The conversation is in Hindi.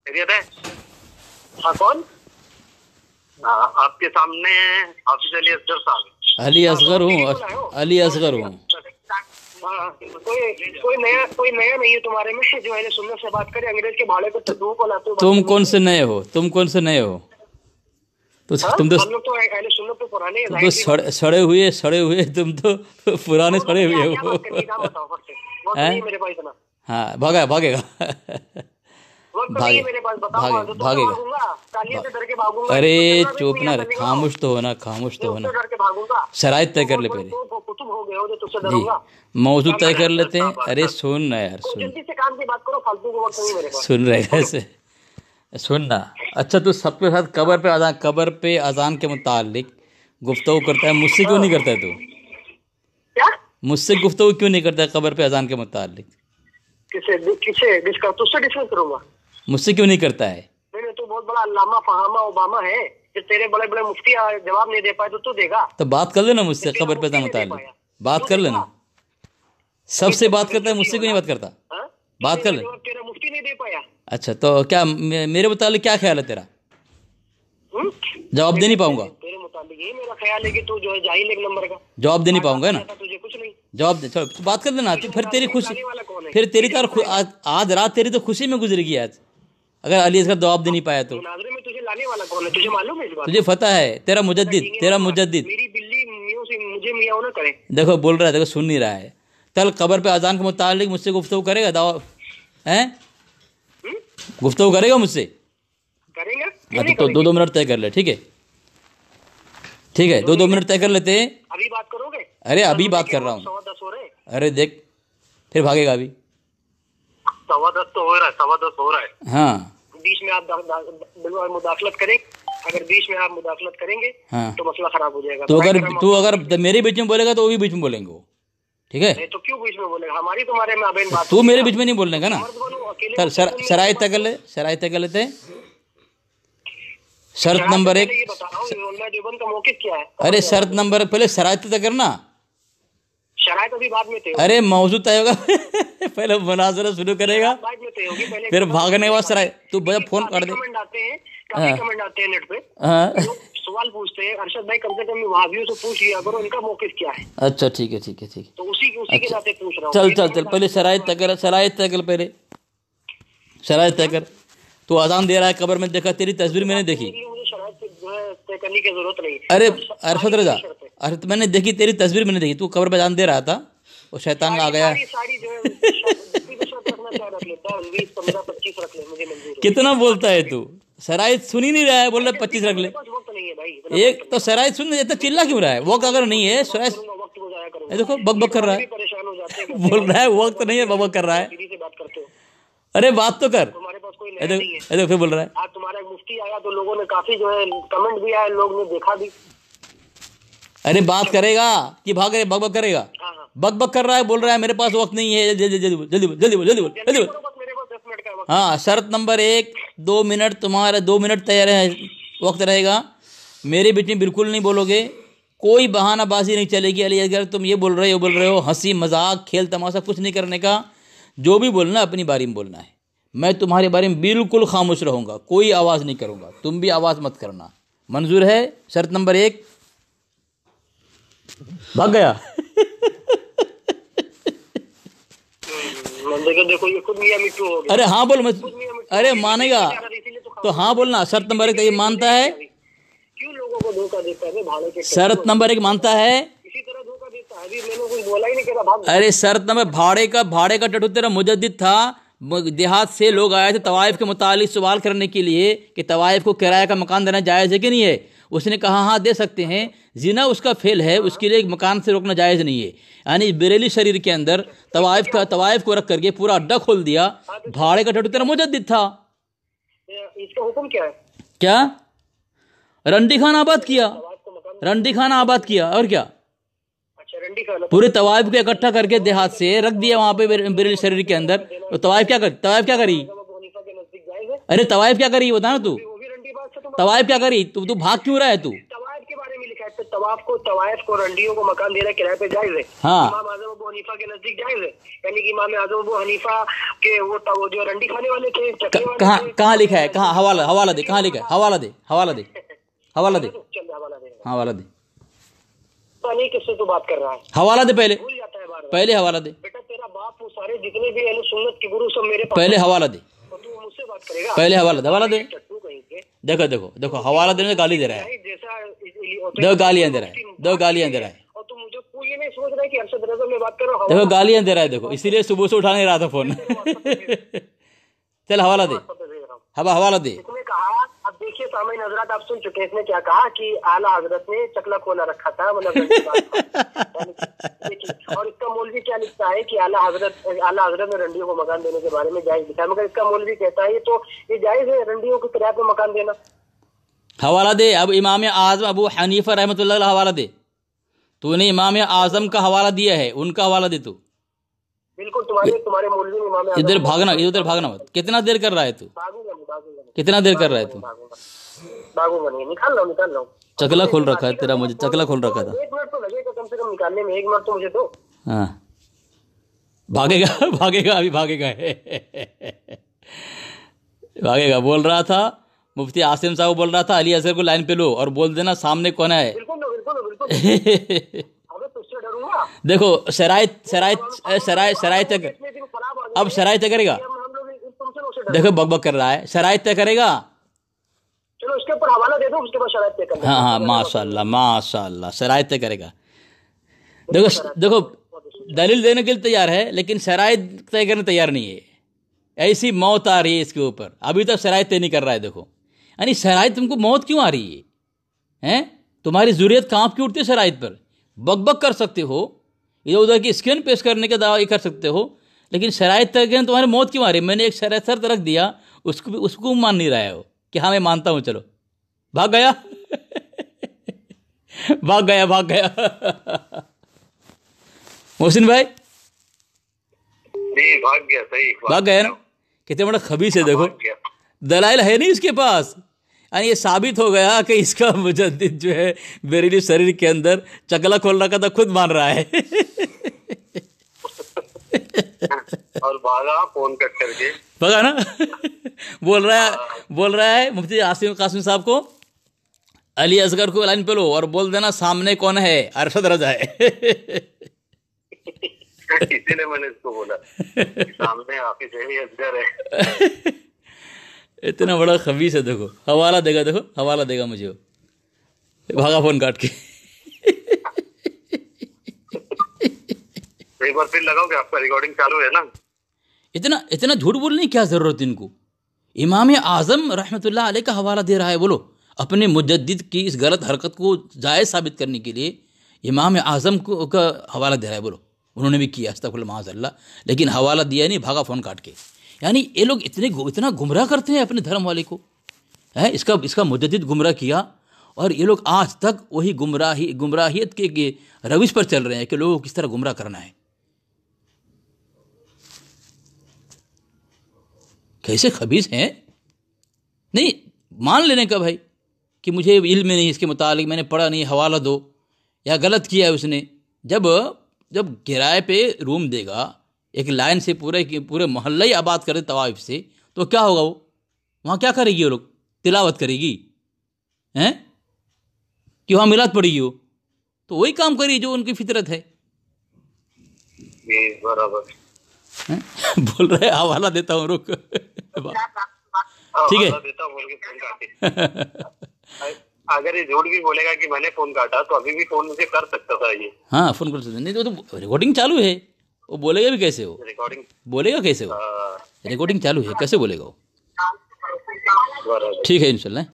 खैरियत है? हाँ कौन? आपके सामने ऑफिसर अली असगर साहब। अली असगर हूँ, अली असगर हूँ। कोई नया नहीं है तुम्हारे में जो है सुन्नत से बात करे, अंग्रेज के भाड़े को तू को लाते हो। तुम कौन से नए हो? तुम कौन से नए हो? तो तुम तो अहले सुन्नत तो पुराने तुम तो सड़े हुए तुम तो पुराने सड़े हुए हो। मेरे पास इतना। हाँ भागेगा भागेगा। अरे चुप ना रे, खामोश तो होना, खामोश तो होना। शराइत तय कर ले पहले जी, मौजूद तय कर लेते हैं। अरे सुन ना यार, सुन रहे कैसे? सुन ना। अच्छा तू सबके साथ कबर पे अजान के मुतालिक गुफ्तगू करता है, मुझसे क्यों नहीं करता है तू? क्या मुझसे गुफ्तगू क्यों नहीं करता है कबर पे अजान के मुतालिक? तुझसे डिस्कस करूंगा। मुझसे क्यों नहीं करता है? नहीं, तू बहुत बड़ा अल्लामा फहामा ओबामा है, तेरे बड़े बड़े मुफ्ती जवाब नहीं दे पाए तो तू देगा। तो बात कर लेना मुझसे कबर पे अजान मुतालिक, बात कर लेना। सबसे बात करता है, मुझसे क्यों नहीं बात करता? बात कर ले। तेरा मुफ्ती नहीं दे पाया। अच्छा तो क्या मेरे मुतालिक क्या ख्याल है तेरा? जवाब दे नहीं पाऊंगा। तेरे मुताबिक ये मेरा ख्याल है कि तू जो है जाहिल एक नंबर का। जवाब दे नहीं पाऊंगा ना, तुझे कुछ नहीं जवाब दे। चलो तो बात कर लेना। फिर तेरी खुशी, फिर तेरी तो आज रात तेरी तो खुशी में गुजरेगी आज, अगर अली असगर जवाब दे नहीं पाया तो। मुनाज़रे में तुझे लाने वाला कौन है? तुझे मालूम है इस बात? तुझे पता है? तेरा मुजद्दिद मेरी बिल्ली मियां से मुझे मियां ना करे। देखो बोल रहा है, देखो सुन नहीं रहा है। कल कबर पे अजान के मुतालिक मुझसे गुफ्तगू करेगा? दावा हैं? गुफ्तगू करेगा मुझसे? करेंगे तो 2-2 मिनट तय कर ले, ठीक है? ठीक है, 2-2 मिनट तय कर लेते हैं। अभी बात करोगे? अरे अभी बात कर रहा हूँ। 10:15 हो रहे। अरे देख फिर भागेगा अभी। 10:15 तो हो रहा है, 10:15 हो रहा है। हाँ बीच में आप मुदाखलत करें, अगर बीच में आप मुदाखलत करेंगे हाँ तो मसला खराब हो जाएगा। तो अगर मेरे बीच में बोलेगा तो वो भी बीच में बोलेंगे वो, ठीक है? तो क्यों बीच में बोलेगा? हमारी तुम्हारे में अबेन बात। तू मेरे बीच में नहीं बोलने का ना। चल शराइत तय कर लेते हैं। शर्त नंबर 1। का मौक़िफ़ क्या है? अरे शर्त नंबर, पहले शराइत तय करना। शराइत अभी बाद में तय। अरे मौजू तय होगा पहले मुनाज़रा शुरू करेगा, फिर भागने के बाद शराइत। तू बजा फोन कर दे। कमेंट आते हैं नेट पे, सवाल पूछते हैं, अरशद भाई कम से कम वहाबियों से पूछ लिया करो इनका मौक़िफ़ क्या है। अच्छा ठीक है तो उसी के नाते पूछ रहा हूँ। चल पहले शराइत तय कर पहले शराइत तय कर। तू अजान दे रहा है कबर में, देखा तेरी तस्वीर मैंने देखी। मुझे शराइत तय करने की जरूरत नहीं। अरे अरशद रजा, अरे तो मैंने देखी तेरी तस्वीर मैंने देखी, तू कबर पे अजान दे रहा था, वो शैतान आ गया। कितना बोलता है तू? शराइत सुन ही नहीं रहा है, बोल रहा है 25 रख ले। एक तो शराइत सुन, इतना चिल्ला क्यों रहा है? वक्त अगर नहीं है शराइत, देखो बक कर रहा है, बोल रहा है वक्त नहीं है, बक कर रहा है। अरे बात तो कर। देखो फिर बोल रहा है। आज तुम्हारा मुफ्ती आया तो लोगों ने काफी जो है कमेंट भी आया, लोग ने देखा भी। अरे बात करेगा कि भाग रहे बक करेगा? बक कर रहा है, बोल रहा है मेरे पास वक्त नहीं है, जल्दी बोल। हाँ शर्त नंबर 1, 2 मिनट तुम्हारा, 2 मिनट तैयार है, वक्त रहेगा। मेरे बीच में बिल्कुल नहीं बोलोगे, कोई बहानाबाजी नहीं चलेगी। अली अगर तुम ये बोल रहे हो, हंसी मजाक खेल तमाशा कुछ नहीं करने का। जो भी बोलना अपनी बारी में बोलना है। मैं तुम्हारे बारे में बिल्कुल खामोश रहूँगा, कोई आवाज़ नहीं करूँगा, तुम भी आवाज़ मत करना। मंजूर है? शर्त नंबर 1। भाग गया। देखो ये खुद मियां मिट्टू हो गया। अरे हाँ बोल, मैं अरे मानेगा तो हाँ बोलना। शर्त नंबर 1 ये मानता है? क्यों लोगों को धोखा देता है भाड़े के? शर्त नंबर 1 मानता है? इसी तरह धोखा देता है। अभी मैंने कुछ बोला ही नहीं, कह रहा अरे शर्त नंबर भाड़े का टटू तेरा मुजद्दिद था। देहात से लोग आए थे तवाइफ के मुतालिक सवाल करने के लिए कि तवाइफ को किराए का मकान देना जायज़ है कि नहीं है। उसने कहा हाँ दे सकते हैं, जिना उसका फेल है, उसके लिए मकान से रोकना जायज़ नहीं है। यानी बरेली शरीर के अंदर तवाइफ को रख करके पूरा अड्डा खोल दिया। भाड़े का टटू तेरा मुजद्दिद था। इसका हुक्म क्या है? क्या? रंडी खाना आबाद किया और क्या? पूरे तवाइफ को इकट्ठा करके देहात से रख दिया वहां पे बरेली शरीर के अंदर। तो तवाइफ क्या करी? अरे तवाइफ क्या करी बता ना तू। तवाइफ क्या करी? तू भाग क्यों रहा है? तू तवाइफ के बारे में लिखा है, बाप को तवायफ को रंडियों को मकान देना किराए पे जायज है? हाँ। इमाम आजम अबू हनीफा के नजदीक जायज है? यानी कि इमाम आजम अबू हनीफा के वो जो रंडी खाने वाले थे, चकले वाले थे, कहाँ लिखा है? कहाँ? हवाला दे, कहाँ लिखा है? हवाला दे हवाला दे। नहीं, किससे तू बात कर रहा है? हवाला दे पहले, भूल जाता है बार बार। पहले हवाला दे, बेटा तेरा बाप वो सारे जितने भी अहले सुन्नत के गुरु सब मेरे पास, पहले हवाला दे, तो तू मुझसे बात करेगा? पहले हवाला दे। टट्टू कहीं के। देखो हवाला देने से गाली दे रहा है, जैसा दो गालियां दे रहा है। और तू मुझे तू ये नहीं सोच रहा है कि अरशद रज़ा में बात कर रहा हूँ? देखो गालियां दे रहा है, देखो इसीलिए सुबह से उठा नहीं रहा था फोन। चल हवाला दे, हवाला दे। इसने कहा, अब देखिए सामईन हजरात, आप सुन चुके हैं इसने क्या कहा कि आला हजरत ने चकला खोला रखा था, मतलब और इसका मौलवी क्या लिखता है कि आला हजरत ने रंडियों को मकान देने के बारे में जायज लिखा है, मगर इसका मौलवी कहता है ये जायज है रंडियों को किराए पे मकान देना। हवाला दे। अब इमाम आजम अबू हनीफा रहमतुल्लाह अलैह हवाला दे। तूने इमाम आजम का हवाला दिया है, उनका हवाला दे तू। बिल्कुल, तुम्हारे मौलवी ने इमाम आजम इधर भागना मत। कितना देर कर रहा है तू? कितना देर कर रहा है तू? भागूंगा नहीं, निकाल लो। चकला खोल रखा है तेरा, मुझे चकला खोल रखा था। 1 मिनट तो लगेगा कम से कम निकालने में, 1 मिनट तो मुझे दो। हाँ भागेगा अभी भागेगा। बोल रहा था मुफ्ती आसिम साहब, बोल रहा था अली असगर को लाइन पे लो और बोल देना सामने कौन है। बिल्कुल। अबे तुझसे डरूंगा? देखो शराइत तक, अब शराइत तय करेगा। देखो बकबक कर रहा है, शराइत तय करेगा। चलो उसके ऊपर हवाला दे दो, उसके बाद शराइत तय करना। हाँ माशाल्लाह शराइत तय करेगा। देखो दलील देने के लिए तैयार है, लेकिन शराइत तय करने तैयार नहीं है। ऐसी मौत आ रही है इसके ऊपर, अभी तक शराइत तय नहीं कर रहा है। देखो यानी शराइत, तुमको मौत क्यों आ रही है? तुम्हारी ज़रूरत कांप क्यों उठती है शराइत पर? बकबक कर सकते हो, इधर उधर की स्कैन पेश करने का दावा कर सकते हो, लेकिन शराइत तय करने तुम्हारी मौत क्यों आ रही है? मैंने एक शर्त रख दिया, उसको मान नहीं रहा है वो कि हाँ मैं मानता हूँ, चलो भाग गया। मोहसिन भाई भाग गया, सही भाग गया ना? कितने बड़ा खबीस है। देखो दलाइल है नहीं इसके पास, यानी ये साबित हो गया कि इसका मुजद्दिद जो है बरेली शरीर के अंदर चकला खोल रखा था, खुद मान रहा है। और भागा फोन कट करके, भागा ना। बोल रहा है मुफ्ती आसिम कासिम साहब को, अली असगर को लाइन पे लो और बोल देना सामने कौन है, अरशद रज़ा है। इसीलिए मैंने इसको बोला सामने हाफिज असगर है। इतना बड़ा खबीस है। देखो हवाला देगा मुझे, भागा फोन काट के। एक बार फिर लगाओगे, आपका रिकॉर्डिंग चालू है ना? इतना झूठ बोलने की क्या जरूरत इनको? इमाम आजम रहमतुल्लाह अलैह का हवाला दे रहा है, बोलो अपने मुजद्दिद की इस गलत हरकत को जायज़ साबित करने के लिए इमाम आजम को का हवाला दे रहा है। बोलो उन्होंने भी किया, अस्तगफुरुल्लाह माअज़ल्लाह, लेकिन हवाला दिया नहीं, भागा फ़ोन काट के। यानी ये लोग इतना गुमराह करते हैं अपने धर्म वाले को, है इसका मुजद्दिद गुमराह किया, और ये लोग आज तक वही गुमराहियत के रविश पर चल रहे हैं कि लोगों को किस तरह गुमराह करना है। कैसे खबीस हैं। नहीं मान लेने का भाई कि मुझे इल्म नहीं इसके मुतालिक, मैंने पढ़ा नहीं, हवाला दो, या गलत किया है उसने। जब किराए पे रूम देगा, एक लाइन से पूरे मोहल्ला ही आबाद करे तवाइफ से, तो क्या होगा? वो वहाँ क्या करेगी? वो लोग तिलावत करेगी हैं कि वहाँ मिलाद पड़ेगी? हो तो वही काम करेगी जो उनकी फितरत है। बराबर। बोल रहे हवाला देता हूँ, रुक। ठीक है। अगर ये झूठ भी बोलेगा कि मैंने फोन काटा, तो अभी भी फोन मुझे कर सकता था ये। हाँ फोन कर सकते, नहीं तो रिकॉर्डिंग चालू है, वो बोलेगा भी कैसे? हो रिकॉर्डिंग बोलेगा कैसे? हो रिकॉर्डिंग चालू है, कैसे बोलेगा वो? ठीक है इंशाल्लाह।